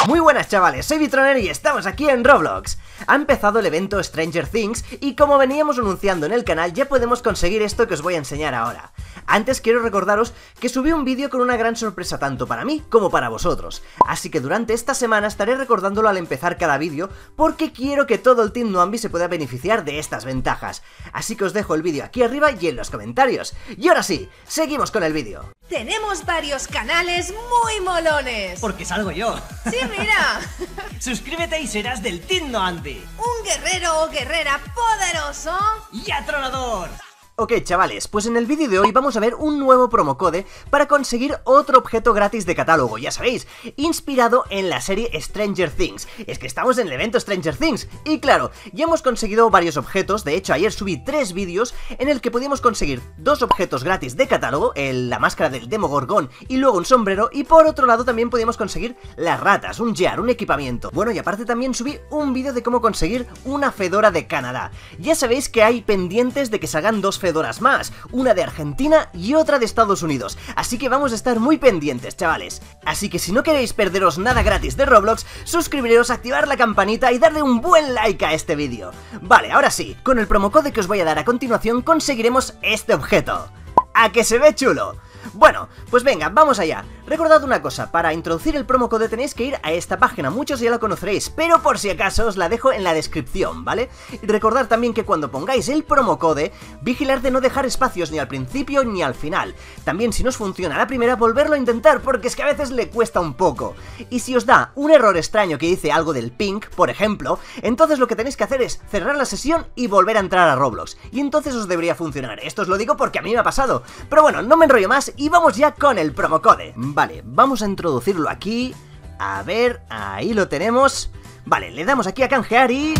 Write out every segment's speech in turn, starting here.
Muy buenas chavales, soy Bitroner y estamos aquí en Roblox. Ha empezado el evento Stranger Things y como veníamos anunciando en el canal ya podemos conseguir esto que os voy a enseñar ahora. Antes quiero recordaros que subí un vídeo con una gran sorpresa tanto para mí como para vosotros, así que durante esta semana estaré recordándolo al empezar cada vídeo porque quiero que todo el Team Noambi se pueda beneficiar de estas ventajas. Así que os dejo el vídeo aquí arriba y en los comentarios. Y ahora sí, seguimos con el vídeo. Tenemos varios canales muy molones. Porque salgo yo. Sí, mira. Suscríbete y serás del Team Noambi. Un guerrero o guerrera poderoso y atronador. Ok chavales, pues en el vídeo de hoy vamos a ver un nuevo promocode para conseguir otro objeto gratis de catálogo, ya sabéis, inspirado en la serie Stranger Things. Es que estamos en el evento Stranger Things, y claro, ya hemos conseguido varios objetos. De hecho ayer subí 3 vídeos en el que podíamos conseguir 2 objetos gratis de catálogo, la máscara del Demogorgon y luego un sombrero, y por otro lado también podíamos conseguir las ratas, un jar, un equipamiento. Bueno, y aparte también subí un vídeo de cómo conseguir una fedora de Canadá. Ya sabéis que hay pendientes de que salgan 2 fedoras más, una de Argentina y otra de Estados Unidos, así que vamos a estar muy pendientes chavales. Así que si no queréis perderos nada gratis de Roblox, suscribiros, activar la campanita y darle un buen like a este vídeo. Vale, ahora sí, con el promocode que os voy a dar a continuación conseguiremos este objeto. ¿A que se ve chulo? Bueno, pues venga, vamos allá. Recordad una cosa, para introducir el promocode tenéis que ir a esta página, muchos ya la conoceréis, pero por si acaso os la dejo en la descripción, ¿vale? Y recordad también que cuando pongáis el promocode, vigilar de no dejar espacios ni al principio ni al final. También si no os funciona a la primera, volverlo a intentar, porque es que a veces le cuesta un poco. Y si os da un error extraño que dice algo del ping, por ejemplo, entonces lo que tenéis que hacer es cerrar la sesión y volver a entrar a Roblox. Y entonces os debería funcionar. Esto os lo digo porque a mí me ha pasado. Pero bueno, no me enrollo más y vamos ya con el promocode. Vale, vamos a introducirlo aquí. A ver, ahí lo tenemos. Vale, le damos aquí a canjear y...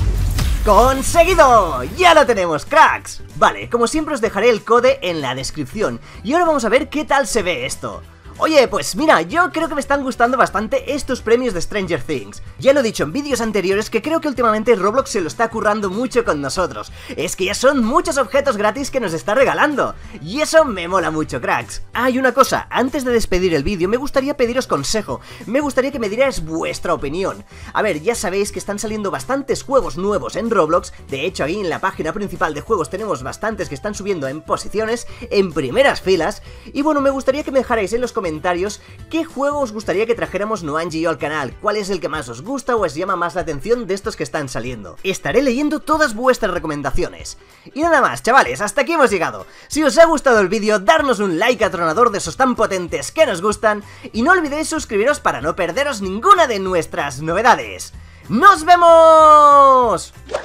¡conseguido! ¡Ya lo tenemos, cracks! Vale, como siempre os dejaré el code en la descripción. Y ahora vamos a ver qué tal se ve esto. Oye, pues mira, yo creo que me están gustando bastante estos premios de Stranger Things. Ya lo he dicho en vídeos anteriores que creo que últimamente Roblox se lo está currando mucho con nosotros. Es que ya son muchos objetos gratis que nos está regalando. Y eso me mola mucho, cracks. Ah, y una cosa, antes de despedir el vídeo me gustaría pediros consejo. Me gustaría que me dierais vuestra opinión. A ver, ya sabéis que están saliendo bastantes juegos nuevos en Roblox. De hecho, ahí en la página principal de juegos tenemos bastantes que están subiendo en posiciones, en primeras filas. Y bueno, me gustaría que me dejarais en los comentarios qué juego os gustaría que trajéramos Noangi y yo al canal, cuál es el que más os gusta o os llama más la atención de estos que están saliendo. Estaré leyendo todas vuestras recomendaciones. Y nada más, chavales, hasta aquí hemos llegado. Si os ha gustado el vídeo, darnos un like atronador de esos tan potentes que nos gustan, y no olvidéis suscribiros para no perderos ninguna de nuestras novedades. ¡Nos vemos!